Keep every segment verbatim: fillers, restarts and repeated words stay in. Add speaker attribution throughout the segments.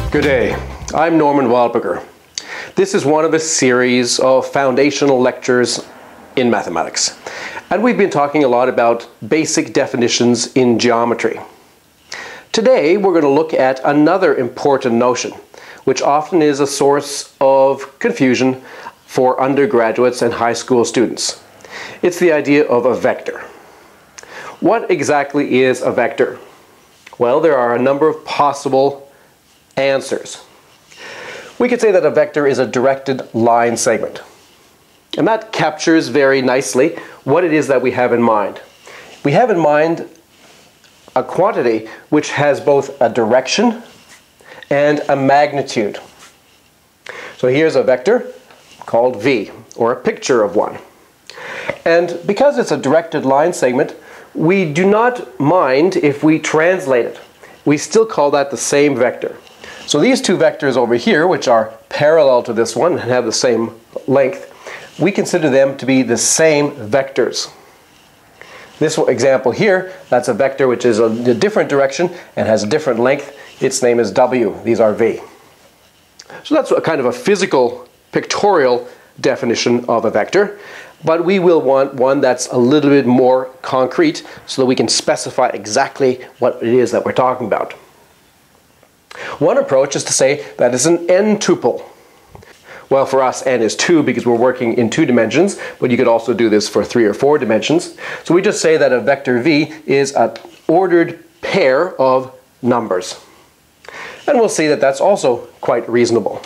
Speaker 1: Good day, I'm J Wildberger. This is one of a series of foundational lectures in mathematics. And we've been talking a lot about basic definitions in geometry. Today we're going to look at another important notion, which often is a source of confusion for undergraduates and high school students. It's the idea of a vector. What exactly is a vector? Well, there are a number of possible answers. We could say that a vector is a directed line segment. And that captures very nicely what it is that we have in mind. We have in mind a quantity which has both a direction and a magnitude. So here's a vector called V, or a picture of one. And because it's a directed line segment, we do not mind if we translate it. We still call that the same vector. So these two vectors over here, which are parallel to this one and have the same length, we consider them to be the same vectors. This example here, that's a vector which is a different direction and has a different length. Its name is W. These are V. So that's a kind of a physical, pictorial definition of a vector. But we will want one that's a little bit more concrete so that we can specify exactly what it is that we're talking about. One approach is to say that it's an n-tuple. Well, for us, n is two because we're working in two dimensions, but you could also do this for three or four dimensions. So we just say that a vector v is an ordered pair of numbers. And we'll see that that's also quite reasonable.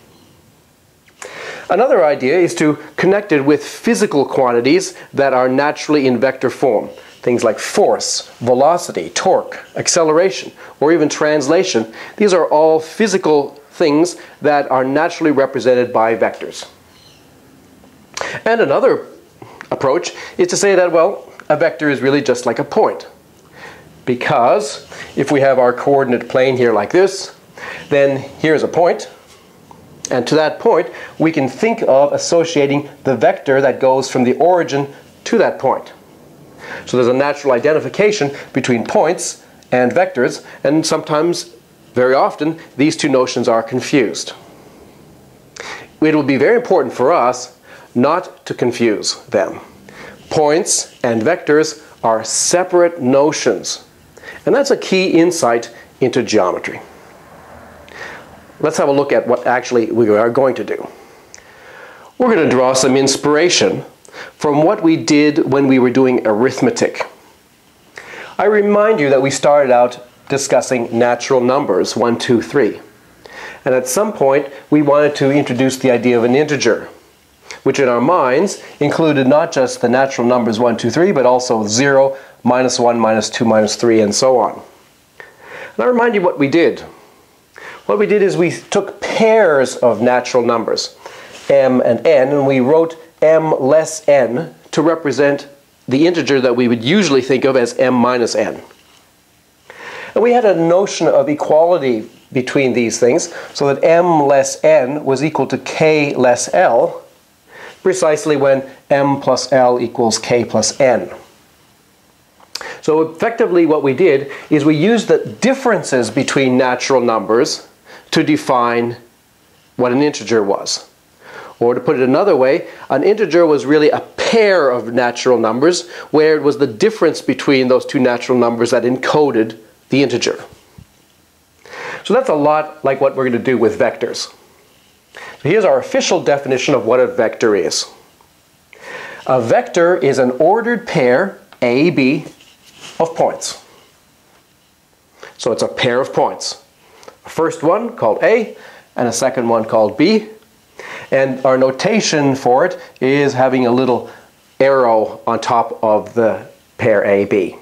Speaker 1: Another idea is to connect it with physical quantities that are naturally in vector form. Things like force, velocity, torque, acceleration, or even translation. These are all physical things that are naturally represented by vectors. And another approach is to say that, well, a vector is really just like a point. Because if we have our coordinate plane here like this, then here's a point. And to that point, we can think of associating the vector that goes from the origin to that point. So there's a natural identification between points and vectors, and sometimes, very often, these two notions are confused. It will be very important for us not to confuse them. Points and vectors are separate notions, and that's a key insight into geometry. Let's have a look at what actually we are going to do. We're going to draw some inspiration from what we did when we were doing arithmetic. I remind you that we started out discussing natural numbers, one, two, three. And at some point, we wanted to introduce the idea of an integer, which in our minds included not just the natural numbers one, two, three, but also zero, minus one, minus two, minus three, and so on. And I remind you what we did. What we did is we took pairs of natural numbers, m and n, and we wrote m less n to represent the integer that we would usually think of as m minus n. And we had a notion of equality between these things so that m less n was equal to k less l, precisely when m plus l equals k plus n. So effectively what we did is we used the differences between natural numbers to define what an integer was. Or to put it another way, an integer was really a pair of natural numbers where it was the difference between those two natural numbers that encoded the integer. So that's a lot like what we're going to do with vectors. So here's our official definition of what a vector is. A vector is an ordered pair, A, B, of points. So it's a pair of points. A first one called A and a second one called B. And our notation for it is having a little arrow on top of the pair A, B.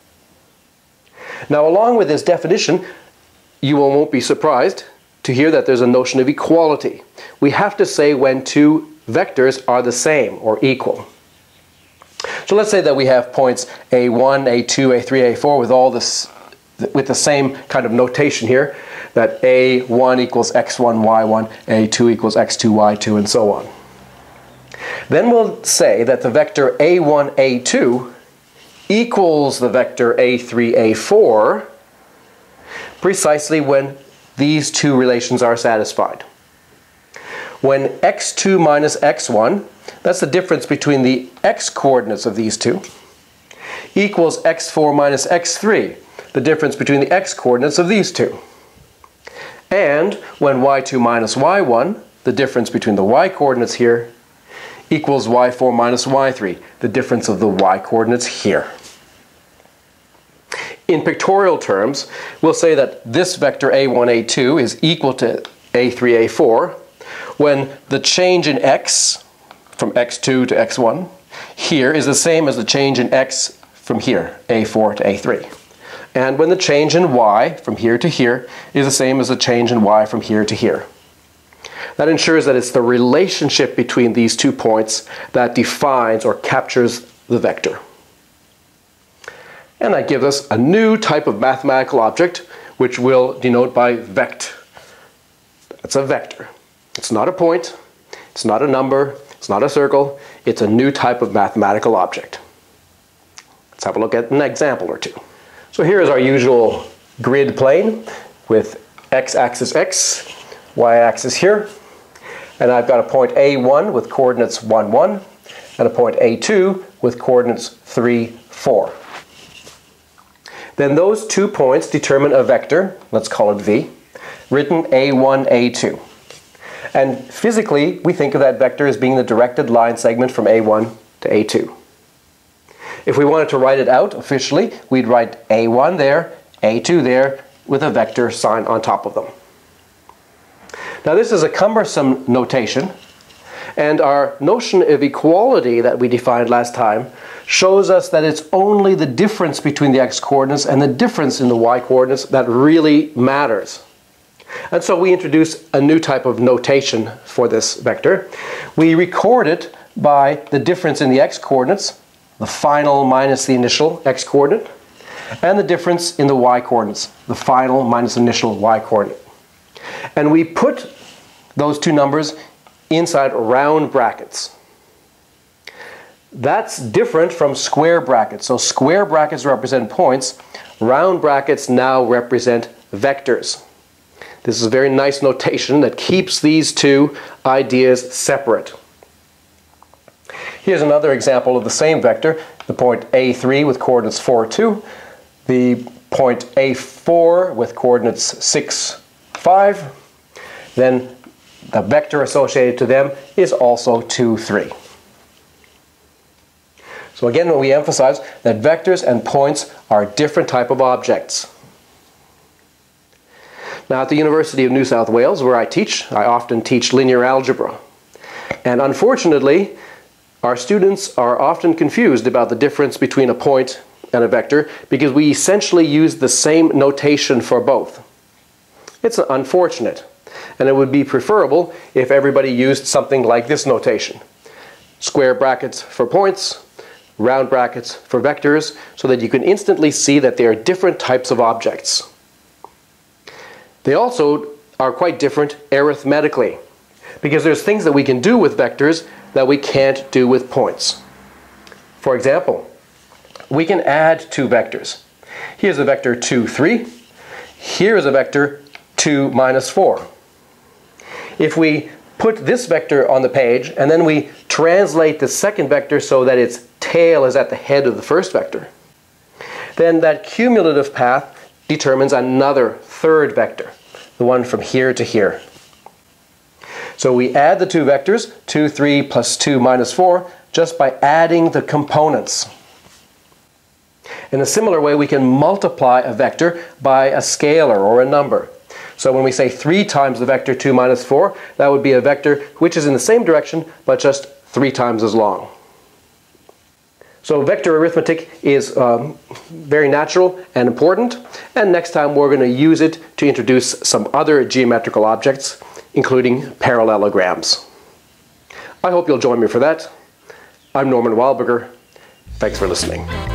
Speaker 1: Now, along with this definition, you won't be surprised to hear that there's a notion of equality. We have to say when two vectors are the same or equal. So let's say that we have points A one, A two, A three, A four with all this, with the same kind of notation here, that A one equals x one, y one, A two equals x two, y two, and so on. Then we'll say that the vector A one, A two equals the vector A three, A four precisely when these two relations are satisfied. When x two minus x one, that's the difference between the x coordinates of these two, equals x four minus x three, the difference between the x coordinates of these two. And when y two minus y one, the difference between the y coordinates here, equals y four minus y three, the difference of the y coordinates here. In pictorial terms, we'll say that this vector a one, a two is equal to a three, a four when the change in x from x two to x one here is the same as the change in x from here, a four to a three. And when the change in y from here to here is the same as the change in y from here to here. That ensures that it's the relationship between these two points that defines or captures the vector. And that gives us a new type of mathematical object, which we'll denote by vect. That's a vector. It's not a point, it's not a number, it's not a circle, it's a new type of mathematical object. Let's have a look at an example or two. So here is our usual grid plane with x-axis x, y-axis here, and I've got a point a one with coordinates one, one, and a point a two with coordinates three, four. Then those two points determine a vector, let's call it v, written a one, a two. And physically, we think of that vector as being the directed line segment from a one to a two. If we wanted to write it out officially, we'd write a one there, a two there, with a vector sign on top of them. Now this is a cumbersome notation, and our notion of equality that we defined last time shows us that it's only the difference between the x-coordinates and the difference in the y-coordinates that really matters. And so we introduce a new type of notation for this vector. We record it by the difference in the x-coordinates, the final minus the initial x-coordinate, and the difference in the y-coordinates, the final minus initial y-coordinate. And we put those two numbers inside round brackets. That's different from square brackets. So square brackets represent points. Round brackets now represent vectors. This is a very nice notation that keeps these two ideas separate. Here's another example of the same vector, the point a three with coordinates four, two, the point a four with coordinates six, five, then the vector associated to them is also two, three. So again, we emphasize that vectors and points are different type of objects. Now at the University of New South Wales, where I teach, I often teach linear algebra. And unfortunately, our students are often confused about the difference between a point and a vector because we essentially use the same notation for both. It's unfortunate, and it would be preferable if everybody used something like this notation. Square brackets for points, round brackets for vectors, so that you can instantly see that they are different types of objects. They also are quite different arithmetically, because there's things that we can do with vectors that we can't do with points. For example, we can add two vectors. Here's a vector two, three. Here is a vector two minus four. If we put this vector on the page and then we translate the second vector so that its tail is at the head of the first vector, then that cumulative path determines another third vector, the one from here to here. So we add the two vectors, two, three plus two minus four, just by adding the components. In a similar way, we can multiply a vector by a scalar or a number. So when we say three times the vector two minus four, that would be a vector which is in the same direction, but just three times as long. So vector arithmetic is um, very natural and important, and next time we're going to use it to introduce some other geometrical objects, including parallelograms. I hope you'll join me for that. I'm J Wildberger. Thanks for listening.